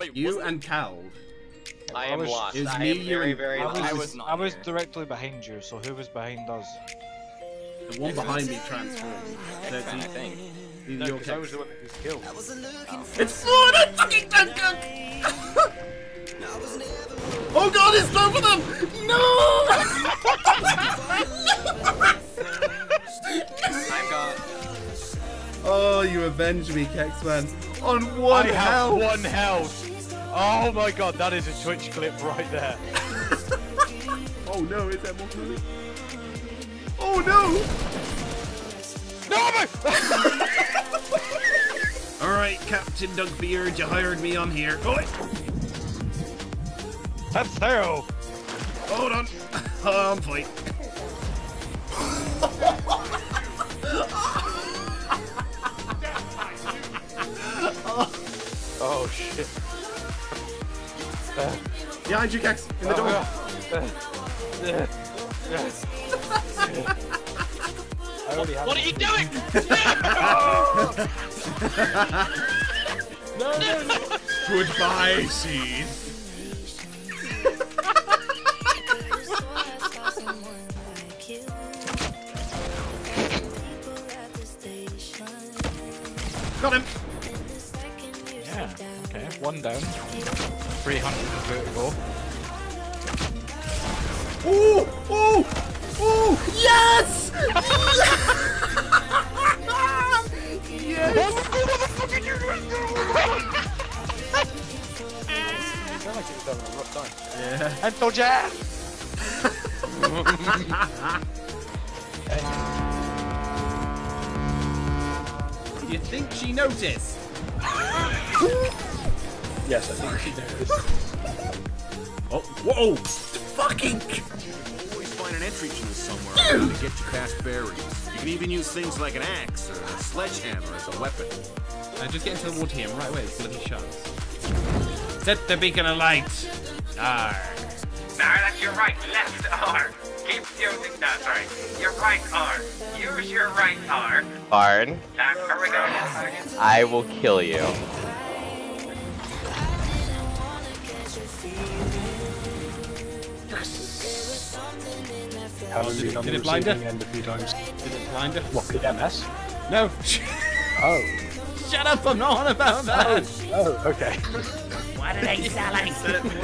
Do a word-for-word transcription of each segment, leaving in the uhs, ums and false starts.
Wait, You was and Cal. I I am was- lost. it was I me, am you, very, and- very I lost. was, I was not I was here. directly behind you, so who was behind us? The one behind me transformed. So it's I think. either No, your because I was Kex. the one that was killed. It's Florida fucking Dunkirk! Oh god, it's both of them! No! I'm gone. Oh, you avenged me, Kexman. On one I have health! one health! Oh my god, that is a Twitch clip right there. Oh no, is that more coming? Oh no! No, Alright, Captain Dunkbeard, you hired me, I'm here. Go ahead! That's Theo! Hold on. Oh, I'm fine. Oh shit. Uh, Behind you, Kex, in the door. uh, uh, I already have What are you doing? No, no, no! Goodbye, Seed. Got him. Yeah, okay, one down. three hundred vertical. Ooh! Ooh! Ooh! Yes! Yes! What the fuck did you do? You sound like you're having a rough time. Yeah. Mental jam! You think she noticed? Yes, I think she knows. Oh, whoa! Fucking! Always find an entry tool somewhere to get you past barriers. You can even use things like an axe or a sledgehammer as a weapon. Now just get into the water here, right away, it's bloody sharks. Set the beacon alight! Arr. No, that's your right, left arm. Keep using that, sorry. Your right arm. Use your right arm. Barn, That's where we go again. I will kill you. How did it, Did it blind her? end a few times? Did it blind her? What, the M S? No! Oh. Shut up, I'm not on about that! Oh, okay. What are they selling?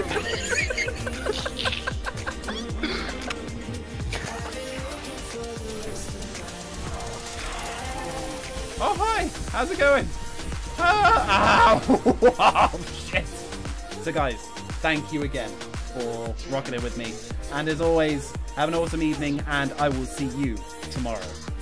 Oh, hi! How's it going? Ah, ow! Oh, shit! So, guys, thank you again for rocking it with me. And as always, have an awesome evening, and I will see you tomorrow.